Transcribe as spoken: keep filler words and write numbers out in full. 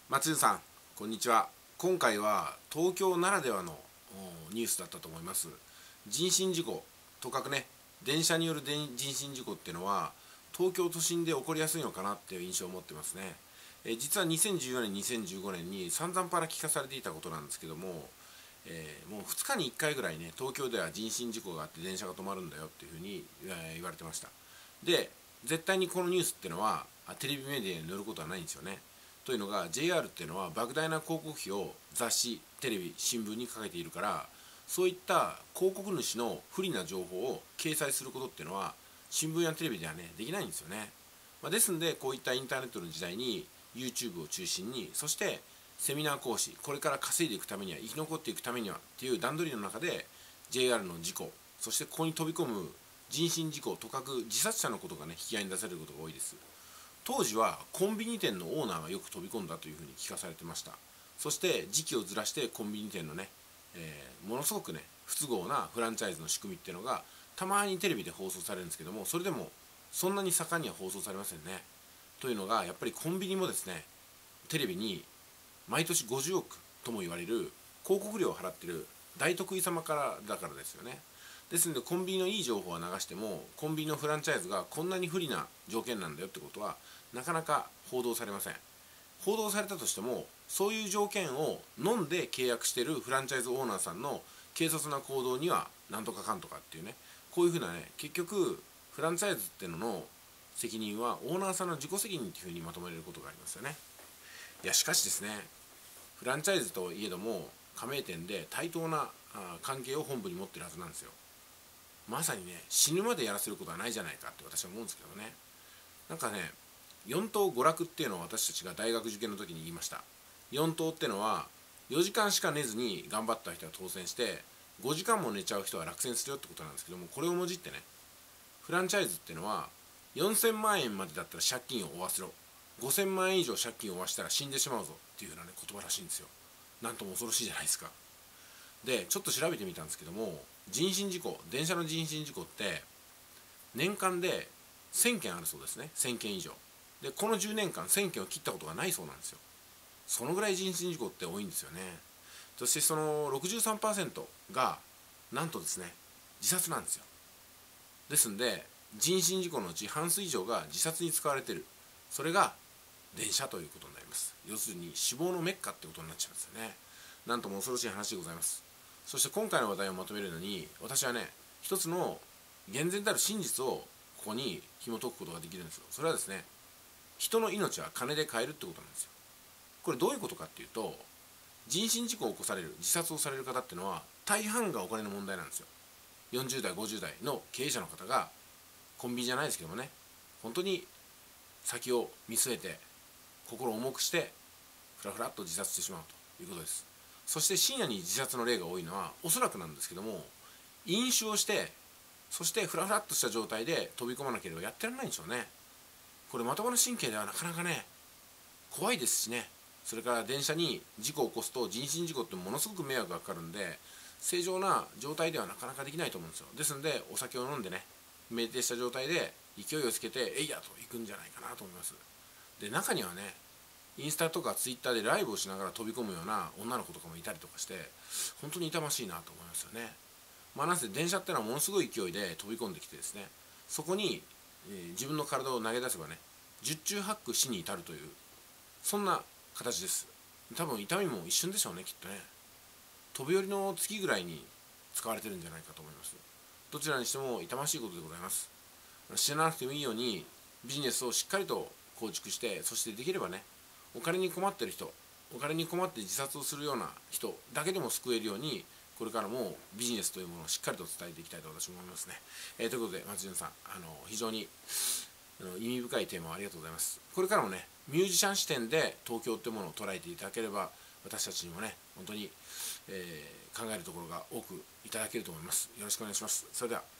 松潤さん、こんにちは。今回は東京ならではのニュースだったと思います。人身事故、とかくね、電車による人身事故っていうのは東京都心で起こりやすいのかなっていう印象を持ってますね。え実はにせんじゅうよねん、にせんじゅうごねんに散々パラ聞かされていたことなんですけども、えーもうふつかにいっかいぐらいね、東京では人身事故があって電車が止まるんだよっていうふうに、えー言われてました。で、絶対にこのニュースっていうのはテレビメディアに載ることはないんですよね。というのが ジェイアール っていうのは莫大な広告費を雑誌、テレビ、新聞にかけているから、そういった広告主の不利な情報を掲載することっていうのは新聞やテレビではねできないんですよね。まあ、ですのでこういったインターネットの時代に YouTube を中心に、そしてセミナー講師、これから稼いでいくためには、生き残っていくためにはっていう段取りの中で ジェイアール の事故、そしてここに飛び込む人身事故、とかく自殺者のことがね引き合いに出されることが多いです。当時はコンビニ店のオーナーがよく飛び込んだというふうに聞かされてました。そして時期をずらしてコンビニ店のね、えーものすごくね不都合なフランチャイズの仕組みっていうのがたまにテレビで放送されるんですけども、それでもそんなに盛んには放送されませんね。というのがやっぱりコンビニもですね、テレビに毎年ごじゅうおくとも言われる広告料を払ってる大得意様からだからですよね。ですのでコンビニのいい情報は流しても、コンビニのフランチャイズがこんなに不利な条件なんだよってことはなかなか報道されません。報道されたとしても、そういう条件を飲んで契約しているフランチャイズオーナーさんの軽率な行動にはなんとかかんとかっていうね、こういうふうなね、結局フランチャイズっていうのの責任はオーナーさんの自己責任っていうふうにまとめられることがありますよね。いやしかしですね、フランチャイズといえども加盟店で対等な関係を本部に持ってるはずなんですよ。まさにね、死ぬまでやらせることはないじゃないかって私は思うんですけどね。なんかね、よん等娯楽っていうのを私たちが大学受験の時に言いました。よん等ってのはよじかんしか寝ずに頑張った人は当選して、ごじかんも寝ちゃう人は落選するよってことなんですけども、これをもじってね、フランチャイズっていうのはよんせんまんえんまでだったら借金を負わせろ、ごせんまんえん以上借金を負わせたら死んでしまうぞっていうふうな、ね、言葉らしいんですよ。なんとも恐ろしいじゃないですか。でちょっと調べてみたんですけども、人身事故、電車の人身事故って年間でせんけんあるそうですね。せんけん以上で、このじゅうねんかんせんけんを切ったことがないそうなんですよ。そのぐらい人身事故って多いんですよね。そしてその ろくじゅうさんパーセント がなんとですね、自殺なんですよ。ですんで人身事故のうち半数以上が自殺に使われている、それが電車ということになります。要するに死亡のメッカってことになっちゃうんですよね。なんとも恐ろしい話でございます。そして今回の話題をまとめるのに、私はね、一つの厳然たる真実をここに紐解くことができるんですよ。それはですね、人の命は金で買えるってことなんですよ。これどういうことかっていうと、人身事故を起こされる、自殺をされる方っていうのは大半がお金の問題なんですよ。よんじゅうだいごじゅうだいの経営者の方がコンビニじゃないですけどもね、本当に先を見据えて心を重くしてふらふらっと自殺してしまうということです。そして深夜に自殺の例が多いのはおそらくなんですけども、飲酒をしてそしてふらふらっとした状態で飛び込まなければやってられないんでしょうね。これまともな神経ではなかなかね、怖いですしね。それから電車に事故を起こすと人身事故ってものすごく迷惑がかかるんで、正常な状態ではなかなかできないと思うんですよ。ですのでお酒を飲んでね、酩酊した状態で勢いをつけてえいやと行くんじゃないかなと思います。で中にはね、インスタとかツイッターでライブをしながら飛び込むような女の子とかもいたりとかして、本当に痛ましいなと思いますよね。まあなんせ電車ってのはものすごい勢いで飛び込んできてですね、そこに、えー自分の体を投げ出せばね、十中八九死に至るという、そんな形です。多分痛みも一瞬でしょうね、きっとね。飛び降りの月ぐらいに使われてるんじゃないかと思います。どちらにしても痛ましいことでございます。死ななくてもいいようにビジネスをしっかりと構築して、そしてできればね、お金に困っている人、お金に困って自殺をするような人だけでも救えるように、これからもビジネスというものをしっかりと伝えていきたいと私も思いますね。えー、ということで松潤さん、あの非常にあの意味深いテーマをありがとうございます。これからもね、ミュージシャン視点で東京というものを捉えていただければ、私たちにもね、本当に、えー考えるところが多くいただけると思います。よろしくお願いします。それでは。